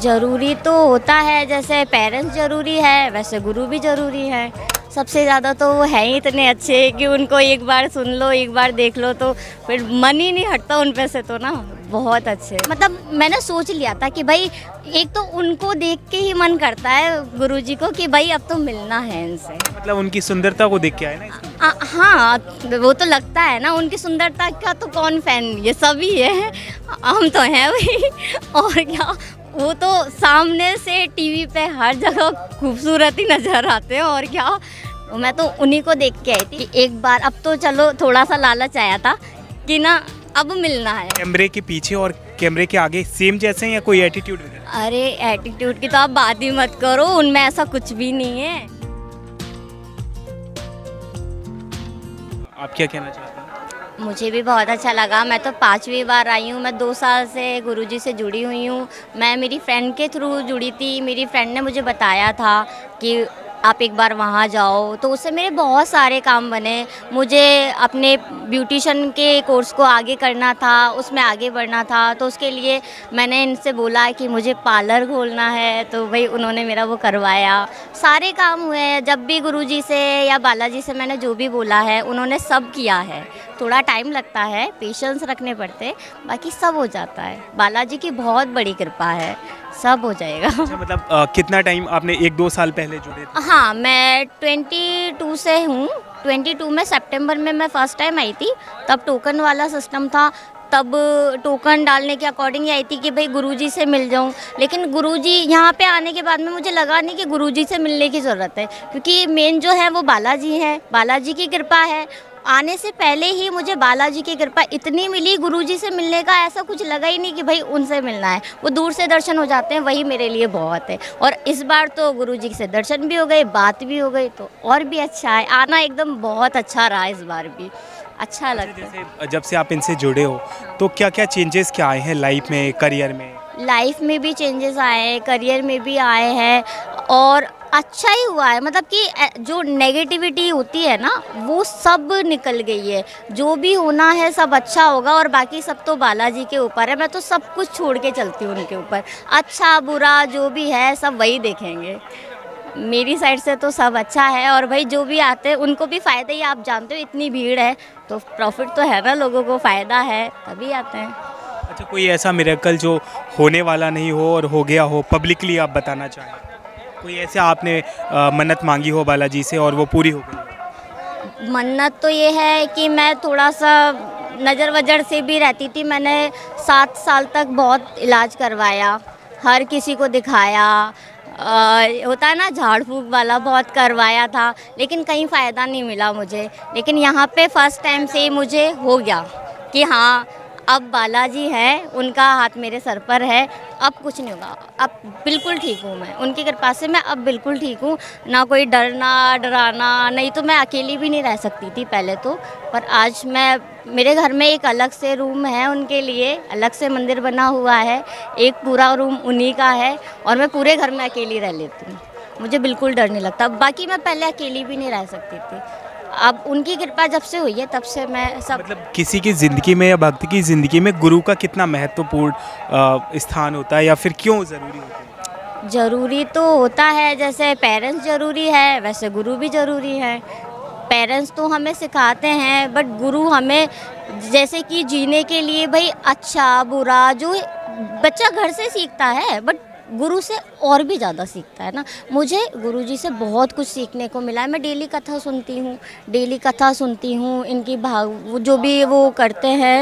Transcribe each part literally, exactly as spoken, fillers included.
ज़रूरी तो होता है, जैसे पेरेंट्स ज़रूरी है वैसे गुरु भी ज़रूरी है। सबसे ज़्यादा तो वो हैं ही इतने अच्छे कि उनको एक बार सुन लो, एक बार देख लो तो फिर मन ही नहीं हटता उन पे से, तो ना बहुत अच्छे। मतलब मैंने सोच लिया था कि भाई एक तो उनको देख के ही मन करता है गुरुजी को कि भाई अब तो मिलना है इनसे। मतलब उनकी सुंदरता को देख के आए ना इसमें? आ, हाँ, वो तो लगता है ना, उनकी सुंदरता का तो कौन फैन, ये सभी है, हम तो हैं वही। और क्या, वो तो सामने से टीवी पे हर जगह खूबसूरत ही नज़र आते हैं। और क्या, मैं तो उन्हीं को देख के आई थी कि एक बार, अब तो चलो थोड़ा सा लालच आया था कि ना अब मिलना है। कैमरे के पीछे और कैमरे के आगे सेम जैसे हैं या कोई एटीट्यूड वगैरह? अरे एटीट्यूड की तो आप बात ही मत करो, उनमें ऐसा कुछ भी नहीं है। आप क्या कहना चाहते हैं? मुझे भी बहुत अच्छा लगा। मैं तो पांचवी बार आई हूँ। मैं दो साल से गुरुजी से जुड़ी हुई हूँ। मैं मेरी फ्रेंड के थ्रू जुड़ी थी। मेरी फ्रेंड ने मुझे बताया था कि आप एक बार वहाँ जाओ, तो उससे मेरे बहुत सारे काम बने। मुझे अपने ब्यूटिशन के कोर्स को आगे करना था, उसमें आगे बढ़ना था, तो उसके लिए मैंने इनसे बोला कि मुझे पार्लर खोलना है, तो भाई उन्होंने मेरा वो करवाया। सारे काम हुए हैं। जब भी गुरुजी से या बालाजी से मैंने जो भी बोला है उन्होंने सब किया है। थोड़ा टाइम लगता है, पेशेंस रखने पड़ते, बाकी सब हो जाता है। बालाजी की बहुत बड़ी कृपा है, सब हो जाएगा। अच्छा, मतलब आ, कितना टाइम आपने, एक दो साल पहले जुड़े थे? हाँ, मैं बाईस से हूँ। बाईस में सितंबर में मैं फ़र्स्ट टाइम आई थी, तब टोकन वाला सिस्टम था। तब टोकन डालने के अकॉर्डिंग ही आई थी कि भाई गुरुजी से मिल जाऊं। लेकिन गुरुजी यहाँ पे आने के बाद में मुझे लगा नहीं कि गुरुजी से मिलने की ज़रूरत है, क्योंकि मेन जो है वो बालाजी है, बालाजी की कृपा है। आने से पहले ही मुझे बालाजी की कृपा इतनी मिली, गुरुजी से मिलने का ऐसा कुछ लगा ही नहीं कि भाई उनसे मिलना है। वो दूर से दर्शन हो जाते हैं, वही मेरे लिए बहुत है। और इस बार तो गुरुजी से दर्शन भी हो गए, बात भी हो गई, तो और भी अच्छा है। आना एकदम बहुत अच्छा रहा, इस बार भी अच्छा लगता है। जैसे जब से आप इनसे जुड़े हो तो क्या क्या चेंजेस क्या आए हैं लाइफ में, करियर में? लाइफ में भी चेंजेस आए हैं, करियर में भी आए हैं, और अच्छा ही हुआ है। मतलब कि जो नेगेटिविटी होती है ना, वो सब निकल गई है। जो भी होना है सब अच्छा होगा, और बाकी सब तो बालाजी के ऊपर है। मैं तो सब कुछ छोड़ के चलती हूँ उनके ऊपर। अच्छा बुरा जो भी है सब वही देखेंगे। मेरी साइड से तो सब अच्छा है, और भाई जो भी आते हैं उनको भी फ़ायदा ही। आप जानते हो इतनी भीड़ है तो प्रॉफिट तो है ना, लोगों को फ़ायदा है तभी आते हैं। अच्छा, कोई ऐसा मिरेकल जो होने वाला नहीं हो और हो गया हो, पब्लिकली आप बताना चाहें? कोई ऐसे आपने आ, मन्नत मांगी हो बालाजी से और वो पूरी हो गई? मन्नत तो ये है कि मैं थोड़ा सा नज़र वजर से भी रहती थी। मैंने सात साल तक बहुत इलाज करवाया, हर किसी को दिखाया। आ, होता है ना झाड़ फूक वाला, बहुत करवाया था, लेकिन कहीं फ़ायदा नहीं मिला मुझे। लेकिन यहाँ पे फर्स्ट टाइम से मुझे हो गया कि हाँ अब बालाजी है, उनका हाथ मेरे सर पर है, अब कुछ नहीं होगा। अब बिल्कुल ठीक हूँ मैं, उनकी कृपा से मैं अब बिल्कुल ठीक हूँ। ना कोई डरना डराना, नहीं तो मैं अकेली भी नहीं रह सकती थी पहले तो। पर आज मैं, मेरे घर में एक अलग से रूम है उनके लिए, अलग से मंदिर बना हुआ है, एक पूरा रूम उन्हीं का है, और मैं पूरे घर में अकेली रह लेती हूँ। मुझे बिल्कुल डर नहीं लगता। बाकी मैं पहले अकेली भी नहीं रह सकती थी, अब उनकी कृपा जब से हुई है तब से मैं सब। मतलब किसी की ज़िंदगी में या भक्त की ज़िंदगी में गुरु का कितना महत्वपूर्ण स्थान होता है, या फिर क्यों ज़रूरी होता है? ज़रूरी तो होता है, जैसे पेरेंट्स ज़रूरी है वैसे गुरु भी ज़रूरी है। पेरेंट्स तो हमें सिखाते हैं, बट गुरु हमें जैसे कि जीने के लिए, भाई अच्छा बुरा जो बच्चा घर से सीखता है, बट गुरु से और भी ज़्यादा सीखता है ना। मुझे गुरुजी से बहुत कुछ सीखने को मिला है। मैं डेली कथा सुनती हूँ, डेली कथा सुनती हूँ इनकी, भाव जो भी वो करते हैं,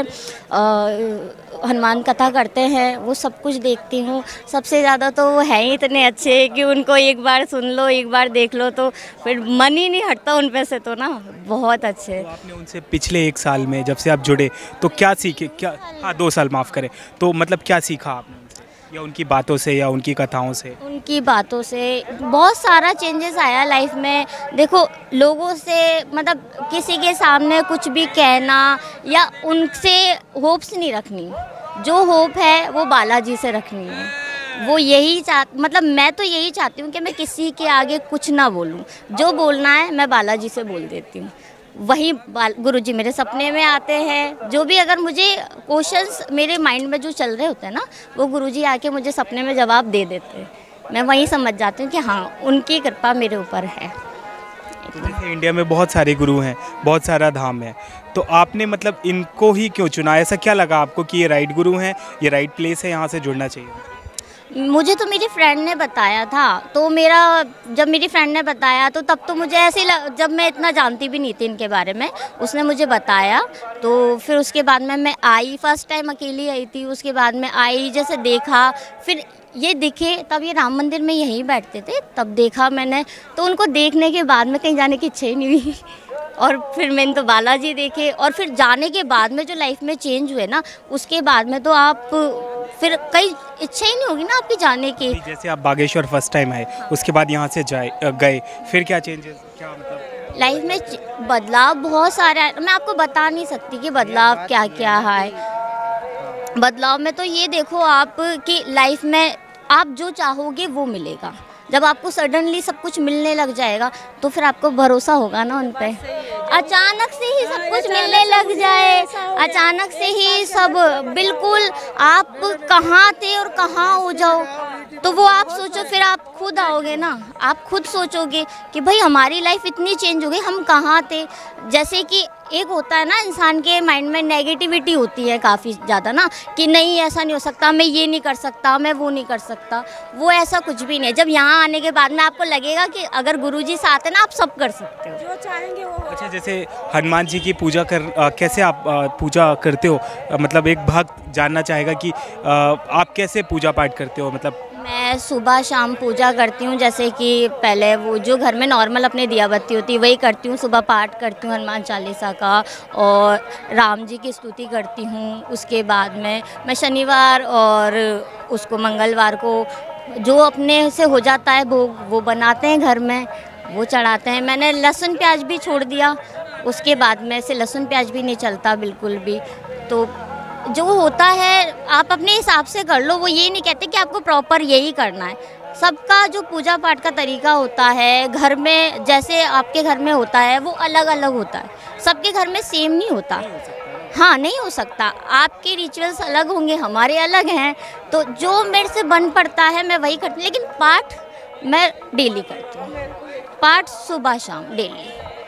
हनुमान कथा करते हैं, वो सब कुछ देखती हूँ। सबसे ज़्यादा तो वो हैं ही इतने अच्छे कि उनको एक बार सुन लो, एक बार देख लो तो फिर मन ही नहीं हटता उन पे से, तो ना बहुत अच्छे। तो आपने उनसे पिछले एक साल में जब से आप जुड़े तो क्या सीखे? क्या, हाँ दो साल माफ़ करें, तो मतलब क्या सीखा आपने उनसे, या उनकी बातों से या उनकी कथाओं से? उनकी बातों से बहुत सारा चेंजेस आया लाइफ में। देखो, लोगों से मतलब किसी के सामने कुछ भी कहना या उनसे होप्स नहीं रखनी। जो होप है वो बालाजी से रखनी है। वो यही चाह मतलब मैं तो यही चाहती हूँ कि मैं किसी के आगे कुछ ना बोलूँ। जो बोलना है मैं बालाजी से बोल देती हूँ। वही गुरुजी मेरे सपने में आते हैं। जो भी अगर मुझे क्वेश्चंस मेरे माइंड में जो चल रहे होते हैं ना, वो गुरुजी आके मुझे सपने में जवाब दे देते हैं। मैं वहीं समझ जाती हूँ कि हाँ, उनकी कृपा मेरे ऊपर है। तो जैसे इंडिया में बहुत सारे गुरु हैं, बहुत सारा धाम है, तो आपने मतलब इनको ही क्यों चुना? ऐसा क्या लगा आपको कि ये राइट गुरु हैं, ये राइट प्लेस है, यहाँ से जुड़ना चाहिए? मुझे तो मेरी फ्रेंड ने बताया था, तो मेरा जब मेरी फ्रेंड ने बताया तो तब तो मुझे ऐसे ही, जब मैं इतना जानती भी नहीं थी इनके बारे में, उसने मुझे बताया। तो फिर उसके बाद में मैं आई, फर्स्ट टाइम अकेली आई थी, उसके बाद में आई, जैसे देखा, फिर ये दिखे, तब ये राम मंदिर में यहीं बैठते थे, तब देखा मैंने, तो उनको देखने के बाद में कहीं जाने की इच्छा ही नहीं हुई। और फिर मैंने तो बालाजी देखे, और फिर जाने के बाद में जो लाइफ में चेंज हुए ना, उसके बाद में तो आप फिर कई इच्छा ही नहीं होगी ना आपकी जाने की। जैसे आप बागेश्वर फर्स्ट टाइम आए, उसके बाद यहाँ से जाए गए, फिर क्या चेंजेस, क्या मतलब लाइफ में बदलाव बहुत सारे आए, मैं आपको बता नहीं सकती कि बदलाव क्या क्या है। बदलाव में तो ये देखो आप कि लाइफ में आप जो चाहोगे वो मिलेगा। जब आपको सडनली सब कुछ मिलने लग जाएगा तो फिर आपको भरोसा होगा ना उन पे। अचानक से ही सब कुछ मिलने लग जाए, अचानक से ही सब, बिल्कुल आप कहाँ थे और कहाँ हो जाओ, तो वो आप सोचो, फिर आप खुद आओगे ना, आप खुद सोचोगे कि भाई हमारी लाइफ इतनी चेंज हो गई, हम कहाँ थे। जैसे कि एक होता है ना इंसान के माइंड में नेगेटिविटी होती है काफ़ी ज़्यादा ना, कि नहीं ऐसा नहीं हो सकता, मैं ये नहीं कर सकता, मैं वो नहीं कर सकता। वो ऐसा कुछ भी नहीं है। जब यहाँ आने के बाद में आपको लगेगा कि अगर गुरुजी साथ है ना, आप सब कर सकते हो, जो चाहेंगे वो। अच्छा, जैसे हनुमान जी की पूजा कर आ, कैसे आप आ, पूजा करते हो? आ, मतलब एक भक्त जानना चाहेगा कि आ, आप कैसे पूजा पाठ करते हो? मतलब मैं सुबह शाम पूजा करती हूँ। जैसे कि पहले वो जो घर में नॉर्मल अपने दिया बत्ती होती है वही करती हूँ, सुबह पाठ करती हूँ हनुमान चालीसा का, और राम जी की स्तुति करती हूँ। उसके बाद में मैं शनिवार और उसको मंगलवार को जो अपने से हो जाता है भोग, वो बनाते हैं घर में, वो चढ़ाते हैं। मैंने लहसुन प्याज भी छोड़ दिया, उसके बाद में से लहसुन प्याज भी नहीं चलता बिल्कुल भी। तो जो होता है आप अपने हिसाब से कर लो, वो ये नहीं कहते कि आपको प्रॉपर यही करना है। सबका जो पूजा पाठ का तरीका होता है घर में, जैसे आपके घर में होता है वो अलग अलग होता है, सबके घर में सेम नहीं होता। हाँ, नहीं हो सकता, आपके रिचुअल्स अलग होंगे, हमारे अलग हैं। तो जो मेरे से बन पड़ता है मैं वही करती हूँ, लेकिन पाठ मैं डेली करती हूँ, पाठ सुबह शाम डेली,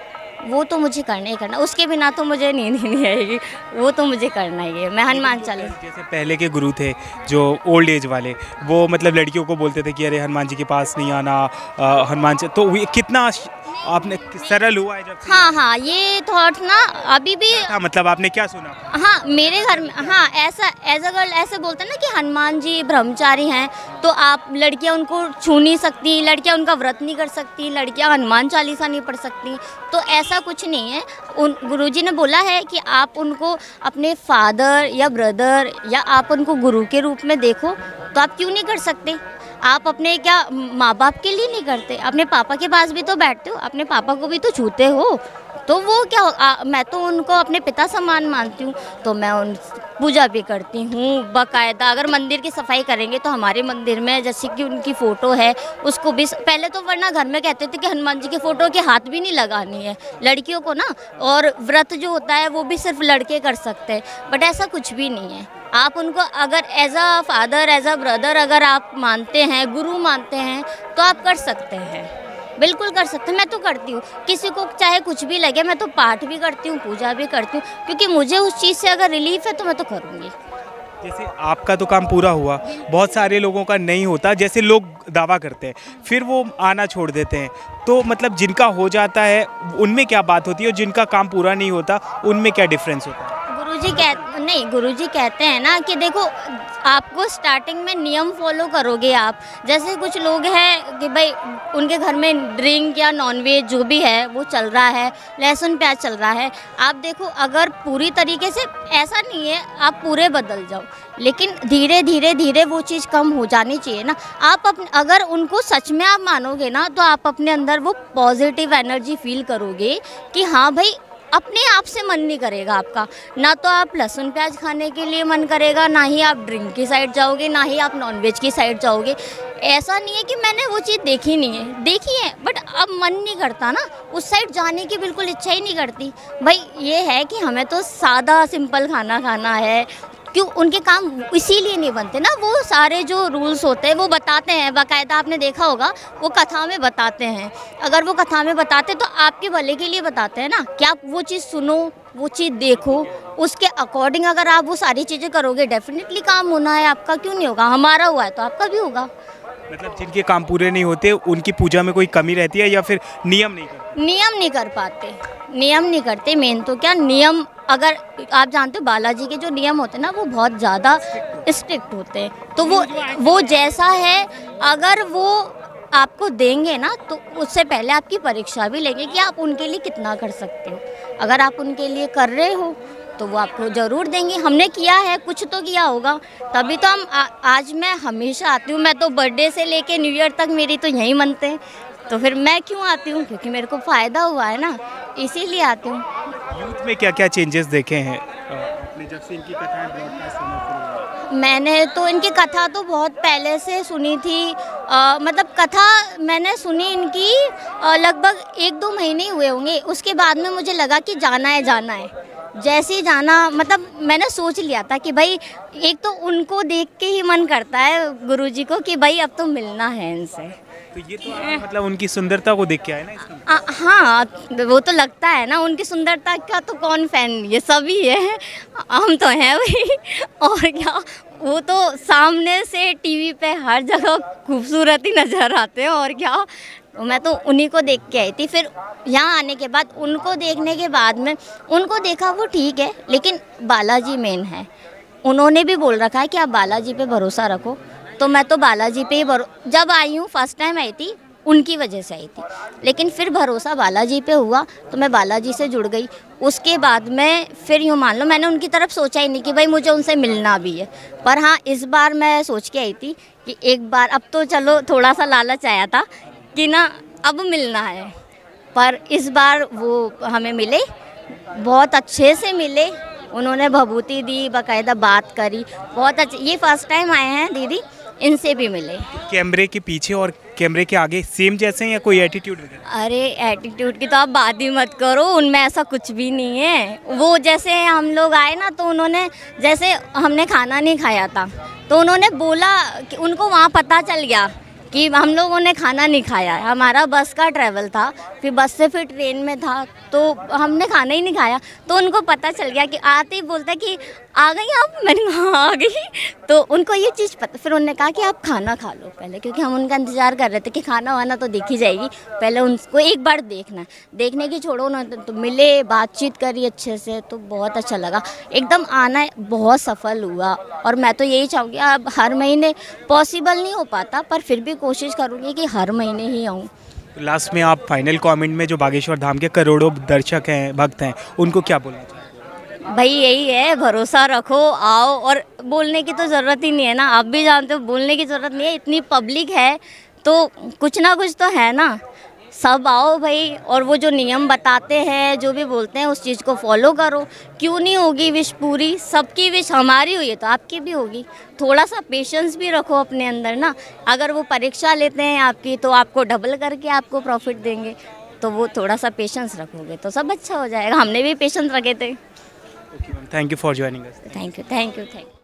वो तो मुझे करना ही करना, उसके बिना तो मुझे नींद ही नहीं आएगी, वो तो मुझे करना ही है। मैं हनुमान चालीसा, जैसे पहले के गुरु थे जो ओल्ड एज वाले, वो मतलब लड़कियों को बोलते थे कि अरे हनुमान जी के पास नहीं आना, हनुमान जी, तो कितना आपने सरल हुआ है जब? हाँ हाँ, ये थॉट ना अभी भी हाँ, मतलब आपने क्या सुना? हाँ, मेरे घर में हाँ ऐसा एज अ गर्ल ऐसे बोलते हैं ना कि हनुमान जी ब्रह्मचारी हैं, तो आप लड़कियां उनको छू नहीं सकती, लड़कियां उनका व्रत नहीं कर सकती, लड़कियां हनुमान चालीसा नहीं पढ़ सकती। तो ऐसा कुछ नहीं है। उन गुरुजी ने बोला है कि आप उनको अपने फादर या ब्रदर या आप उनको गुरु के रूप में देखो, तो आप क्यों नहीं कर सकते? आप अपने क्या माँ बाप के लिए नहीं करते? अपने पापा के पास भी तो बैठते हो, अपने पापा को भी तो छूते हो, तो वो क्या आ, मैं तो उनको अपने पिता समान मानती हूँ, तो मैं उन पूजा भी करती हूँ बाकायदा। अगर मंदिर की सफाई करेंगे तो हमारे मंदिर में जैसे कि उनकी फ़ोटो है उसको भी, पहले तो वरना घर में कहते थे कि हनुमान जी की फ़ोटो के हाथ भी नहीं लगानी है लड़कियों को ना, और व्रत जो होता है वो भी सिर्फ लड़के कर सकते हैं, बट ऐसा कुछ भी नहीं है। आप उनको अगर as a father, as a brother अगर आप मानते हैं, गुरु मानते हैं, तो आप कर सकते हैं, बिल्कुल कर सकते हैं। मैं तो करती हूँ, किसी को चाहे कुछ भी लगे, मैं तो पाठ भी करती हूँ, पूजा भी करती हूँ, क्योंकि मुझे उस चीज़ से अगर रिलीफ है तो मैं तो करूँगी। जैसे आपका तो काम पूरा हुआ, बहुत सारे लोगों का नहीं होता, जैसे लोग दावा करते हैं फिर वो आना छोड़ देते हैं, तो मतलब जिनका हो जाता है उनमें क्या बात होती है और जिनका काम पूरा नहीं होता उनमें क्या डिफरेंस होता है? गुरुजी कह नहीं गुरुजी कहते हैं ना कि देखो आपको स्टार्टिंग में नियम फॉलो करोगे आप। जैसे कुछ लोग हैं कि भाई उनके घर में ड्रिंक या नॉनवेज जो भी है वो चल रहा है, लहसुन प्याज चल रहा है, आप देखो अगर पूरी तरीके से ऐसा नहीं है आप पूरे बदल जाओ, लेकिन धीरे धीरे धीरे वो चीज़ कम हो जानी चाहिए ना। आप अपने अगर उनको सच में आप मानोगे ना, तो आप अपने अंदर वो पॉजिटिव एनर्जी फील करोगे कि हाँ भाई अपने आप से मन नहीं करेगा आपका, ना तो आप लहसुन प्याज खाने के लिए मन करेगा, ना ही आप ड्रिंक की साइड जाओगे, ना ही आप नॉनवेज की साइड जाओगे। ऐसा नहीं है कि मैंने वो चीज़ देखी नहीं है, देखी है, बट अब मन नहीं करता ना, उस साइड जाने की बिल्कुल इच्छा ही नहीं करती। भाई ये है कि हमें तो सादा सिंपल खाना खाना है, क्यों उनके काम इसीलिए नहीं बनते ना, वो सारे जो रूल्स होते हैं वो बताते हैं बाकायदा, आपने देखा होगा वो कथा में बताते हैं। अगर वो कथा में बताते तो आपके भले के लिए बताते हैं ना, कि आप वो चीज़ सुनो, वो चीज़ देखो, उसके अकॉर्डिंग अगर आप वो सारी चीज़ें करोगे डेफिनेटली काम होना है आपका, क्यों नहीं होगा, हमारा हुआ है तो आपका भी होगा। मतलब जिनके काम पूरे नहीं होते उनकी पूजा में कोई कमी रहती है या फिर नियम नहीं करते? नियम नहीं कर पाते, नियम नहीं करते, मेन तो क्या नियम, अगर आप जानते हो बालाजी के जो नियम होते हैं ना वो बहुत ज़्यादा स्ट्रिक्ट होते हैं, तो वो वो जैसा है, अगर वो आपको देंगे ना तो उससे पहले आपकी परीक्षा भी लेंगे कि आप उनके लिए कितना कर सकते हो। अगर आप उनके लिए कर रहे हो तो वो आपको ज़रूर देंगे, हमने किया है, कुछ तो किया होगा, तभी तो हम आ, आज मैं हमेशा आती हूँ, मैं तो बर्थडे से लेके न्यू ईयर तक मेरी तो यहीं मनते हैं, तो फिर मैं क्यों आती हूँ, क्योंकि मेरे को फ़ायदा हुआ है ना, इसीलिए आती हूँ। यूथ में क्या क्या चेंजेस देखे हैं आपने जब से इनकी कथाएं ब्रॉडकास्ट होना शुरू हुई? मैंने तो इनकी कथा तो बहुत पहले से सुनी थी, आ, मतलब कथा मैंने सुनी इनकी आ, लगभग एक दो महीने ही हुए होंगे, उसके बाद में मुझे लगा कि जाना है जाना है, जैसे ही जाना, मतलब मैंने सोच लिया था कि भाई एक तो उनको देख के ही मन करता है गुरुजी को कि भाई अब तो मिलना है इनसे। तो ये तो आप मतलब उनकी सुंदरता को देख के आए ना इसमें? आ, हाँ, वो तो लगता है ना, उनकी सुंदरता का तो कौन फैन, ये सभी है, हम तो हैं वही, और क्या, वो तो सामने से टीवी पे हर जगह खूबसूरत ही नज़र आते हैं, और क्या, मैं तो उन्हीं को देख के आई थी। फिर यहाँ आने के बाद उनको देखने के बाद में उनको देखा, वो ठीक है, लेकिन बालाजी मेन है, उन्होंने भी बोल रखा है कि आप बालाजी पे भरोसा रखो, तो मैं तो बालाजी पे ही भरो जब आई हूँ, फर्स्ट टाइम आई थी उनकी वजह से आई थी, लेकिन फिर भरोसा बालाजी पे हुआ तो मैं बालाजी से जुड़ गई। उसके बाद में फिर यूँ मान लो मैंने उनकी तरफ सोचा ही नहीं कि भाई मुझे उनसे मिलना भी है, पर हाँ इस बार मैं सोच के आई थी कि एक बार, अब तो चलो थोड़ा सा लालच आया था कि ना अब मिलना है, पर इस बार वो हमें मिले, बहुत अच्छे से मिले, उन्होंने भभूति दी, बाकायदा बात करी, बहुत अच्छे, ये फर्स्ट टाइम आए हैं दीदी, इनसे भी मिले। कैमरे के पीछे और कैमरे के आगे सेम जैसे हैं या कोई एटीट्यूड वगैरह? अरे एटीट्यूड की तो आप बात ही मत करो, उनमें ऐसा कुछ भी नहीं है। वो जैसे हम लोग आए ना तो उन्होंने, जैसे हमने खाना नहीं खाया था तो उन्होंने बोला कि उनको वहाँ पता चल गया कि हम लोगों ने खाना नहीं खाया है, हमारा बस का ट्रैवल था, फिर बस से फिर ट्रेन में था तो हमने खाना ही नहीं खाया, तो उनको पता चल गया कि आते ही बोलता कि आ गई आप, मैंने कहा आ गई, तो उनको ये चीज़ पता, फिर उन्होंने कहा कि आप खाना खा लो पहले, क्योंकि हम उनका इंतज़ार कर रहे थे कि खाना वाना तो देखी जाएगी, पहले उनको एक बार देखना, देखने की छोड़ो ना, तो मिले, बातचीत करी अच्छे से, तो बहुत अच्छा लगा, एकदम आना बहुत सफल हुआ। और मैं तो यही चाहूँगी, अब हर महीने पॉसिबल नहीं हो पाता, पर फिर भी कोशिश करूँगी कि हर महीने ही आऊँ। लास्ट में आप फाइनल कमेंट में जो बागेश्वर धाम के करोड़ों दर्शक हैं, भक्त हैं, उनको क्या बोलना चाहिए? भाई यही है, भरोसा रखो, आओ, और बोलने की तो ज़रूरत ही नहीं है ना, आप भी जानते हो बोलने की ज़रूरत नहीं है, इतनी पब्लिक है तो कुछ ना कुछ तो है ना, सब आओ भाई, और वो जो नियम बताते हैं, जो भी बोलते हैं, उस चीज़ को फॉलो करो, क्यों नहीं होगी विश पूरी, सबकी विश हमारी हुई है तो आपकी भी होगी, थोड़ा सा पेशेंस भी रखो अपने अंदर ना, अगर वो परीक्षा लेते हैं आपकी तो आपको डबल करके आपको प्रॉफिट देंगे, तो वो थोड़ा सा पेशेंस रखोगे तो सब अच्छा हो जाएगा, हमने भी पेशेंस रखे थे। Thank you for joining us. Thank you thank you thank you.